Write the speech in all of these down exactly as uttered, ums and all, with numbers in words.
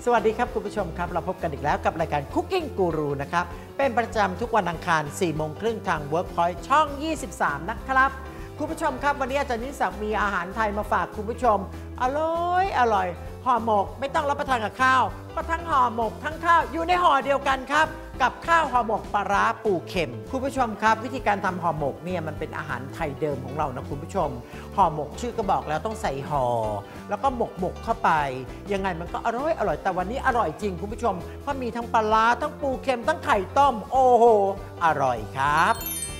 สวัสดีครับคุณผู้ชมครับเราพบกันอีกแล้วกับรายการ Cooking Guru นะครับเป็นประจำทุกวันอังคาร สี่โมงครึ่งทาง Workpoint ช่อง ยี่สิบสาม นะครับคุณผู้ชมครับวันนี้อาจารย์นิสักมีอาหารไทยมาฝากคุณผู้ชมอร่อยอร่อยห่อหมกไม่ต้องรับประทานกับข้าวก็ทั้งห่อหมกทั้งข้าวอยู่ในห่อเดียวกันครับกับข้าวห่อหมกปลาร้าปูเข็มคุณผู้ชมครับวิธีการทำห่อหมกเนี่ยมันเป็นอาหารไทยเดิมของเรานะคุณผู้ชมห่อหมกชื่อก็บอกแล้วต้องใส่ห่อแล้วก็หมกหมกเข้าไปยังไงมันก็อร่อยอร่อยแต่วันนี้อร่อยจริงคุณผู้ชมเพราะมีทั้งปลาร้าทั้งปูเค็มทั้งไข่ต้มโอ้โหอร่อยครับ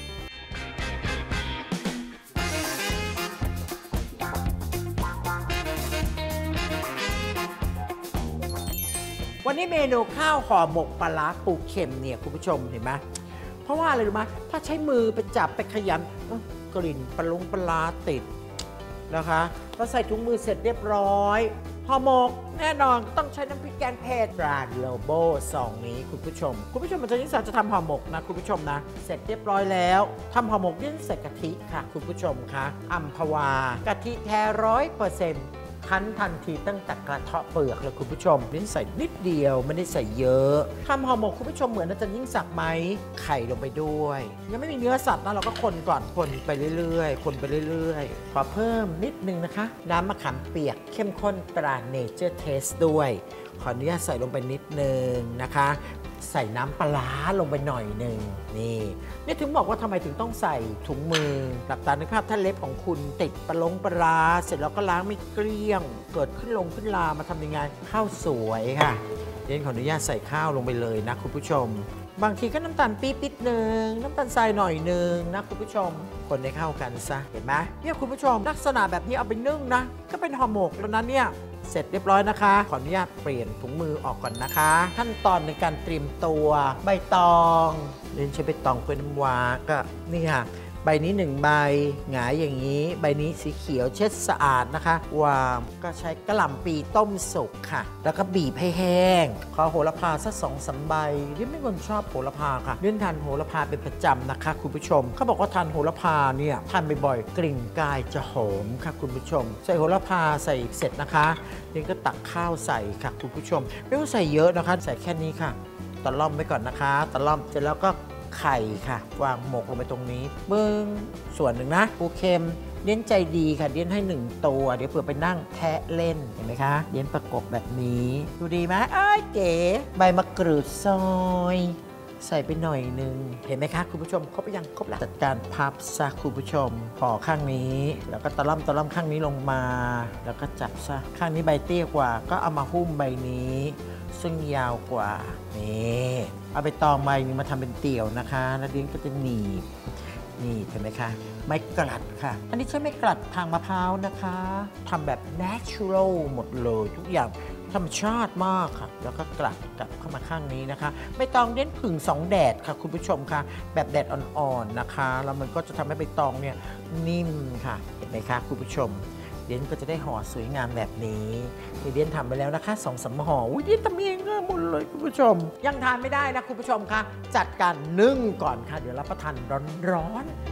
วันนี้เมนูข้าวห่อหมกปลาร้าปูเค็มเนี่ยคุณผู้ชมเห็นไหมเพราะว่าอะไรรู้ไหมถ้าใช้มือไปจับไปขยำกลิ่นปลาลุงปลาร้าติดนะคะก็ใส่ถุงมือเสร็จเรียบร้อยห่อหมกแน่นอนต้องใช้น้ำพริกแกงเผ็ดปลาโลโบซองนี้คุณผู้ชมคุณผู้ชมมันจะนิสัยจะทำห่อหมกนะคุณผู้ชมนะเสร็จเรียบร้อยแล้วทำห่อหมกนี่ใส่กะทิค่ะคุณผู้ชมคะอัมพวากะทิแท้ร้อยเปอร์เซ็นต์คั้นทันทีตั้งแต่กระเทาะเปลือกเลยคุณผู้ชมนี่ใส่นิดเดียวไม่ได้ใส่เยอะทำห่อหมกคุณผู้ชมเหมือนอาจารย์ยิ่งศักดิ์ไหมไข่ลงไปด้วยยังไม่มีเนื้อสัตว์นะเราก็คนก่อนคนไปเรื่อยๆคนไปเรื่อยๆขอเพิ่มนิดนึงนะคะน้ำมะขามเปียกเข้มข้นตราเนเจอร์เทสด้วยขออนุญาตใส่ลงไปนิดนึงนะคะใส่น้ำปลาลงไปหน่อยหนึ่งนี่นี่ถึงบอกว่าทำไมถึงต้องใส่ถุงมือหลับตาในภาพถ้าเล็บของคุณติดปลาลงปลาเสร็จแล้วก็ล้างไม่เกลี้ยงเกิดขึ้นลงขึ้นลามาทำยังไงข้าวสวยค่ะเดี๋ยวขออนุญาตใส่ข้าวลงไปเลยนะคุณผู้ชมบางทีก็น้ำตาลปี๊บนิดนึงน้ำตาลทรายหน่อยนึงนะคุณผู้ชมคนให้เข้ากันซะเห็นไหมเนี่ยคุณผู้ชมลักษณะแบบนี้เอาไปนึ่งนะก็เป็นห่อหมกแล้วนะเนี่ยเสร็จเรียบร้อยนะคะขออนุญาตเปลี่ยนถุงมือออกก่อนนะคะขั้นตอนในการเตรียมตัวใบตองเล่นใช้ใบตองเป็นน้ำว้าก็นี่ค่ะใบนี้หนึ่งใบหงายอย่างนี้ใบนี้สีเขียวเช็ดสะอาดนะคะวางก็ใช้กระหล่ำปีต้มสุกค่ะแล้วก็บีบให้แห้งขอโหระพาสักสองสามใบเรี่ยไม่คนชอบโหระพาค่ะเรี่ยทานโหระพาเป็นประจำนะคะคุณผู้ชมเขาบอกว่าทานโหระพาเนี่ยทานบ่อยๆกลิ่นกายจะหอมค่ะคุณผู้ชมใส่โหระพาใส่เสร็จนะคะเรี่ยก็ตักข้าวใส่ค่ะคุณผู้ชมไม่ต้องใส่เยอะนะคะใส่แค่นี้ค่ะตะล่อมไว้ก่อนนะคะตะล่อมเสร็จแล้วก็ไข่ค่ะวางหมกลงไปตรงนี้เบิ้งส่วนหนึ่งนะปูเค็มเลี้ยนใจดีค่ะเลี้ยนให้หนึ่งตัวเดี๋ยวเผื่อไปนั่งแทะเล่นเห็นไหมคะเลี้ยนประกบแบบนี้ดูดีไหมอ้ายเก๋ใบมะกรูดซอยใส่ไปหน่อยนึงเห็นไหมคะคุณผู้ชมครบยังครบแล้วจัดการพับซะคุณผู้ชมห่อข้างนี้แล้วก็ตะล่อมตะล่อมข้างนี้ลงมาแล้วก็จับซะข้างนี้ใบเตี้ยกว่าก็เอามาหุ้มใบนี้ซึ่งยาวกว่านี่เอาไปตองใบนี้มาทำเป็นเตี่ยวนะคะแล้วเลี้ยงก็จะหนีบนี่เห็นไหมคะไม้กลัดค่ะอันนี้ใช้ไม้กลัดทางมะพร้าวนะคะทำแบบ natural หมดเลยทุกอย่างธรรมชาติมากค่ะแล้วก็กลัดกลับเข้ามาข้างนี้นะคะใบตองเลี้ยงผึ่งสองแดดค่ะคุณผู้ชมค่ะแบบแดดอ่อนๆนะคะแล้วมันก็จะทำให้ใบตองเนี่ยนิ่มค่ะเห็นไหมคะคุณผู้ชมเดียนก็จะได้ห่อสวยงามแบบนี้เดียนทำไปแล้วนะคะสองสามห่ออุ้ยเดียนทำเองง่ายหมดเลยคุณผู้ชมยังทานไม่ได้นะคุณผู้ชมคะจัดการนึ่งก่อนค่ะเดี๋ยวรับประทานร้อนๆ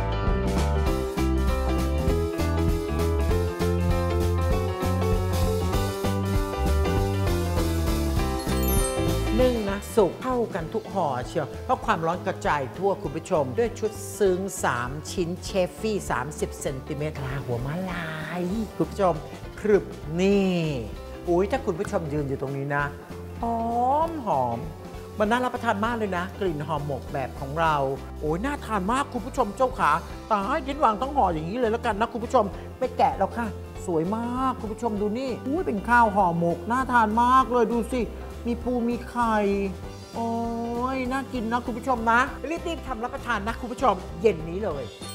นึ่งนะสุกเข้ากันทุกห่อเชียวเพราะความร้อนกระจายทั่วคุณผู้ชมด้วยชุดซึ้งสามชิ้นเชฟฟี่สามสิบเซนติเมตรลาหัวมะลายคุณผู้ชมครึบนี่อุ้ยถ้าคุณผู้ชมยืนอยู่ตรงนี้นะหอมหอมมันน่ารับประทานมากเลยนะกลิ่นห่อหมกแบบของเราโอ้ยน่าทานมากคุณผู้ชมเจ้าขาตายเย็นวางต้องห่ออย่างนี้เลยแล้วกันนะคุณผู้ชมไม่แกะแล้วค่ะสวยมากคุณผู้ชมดูนี่อุ้ยเป็นข้าวห่อหมกน่าทานมากเลยดูสิมีปูมีไข่โอ้ยน่ากินนะคุณผู้ชมนะรีบๆทำรับประทานนะคุณผู้ชมเย็นนี้เลย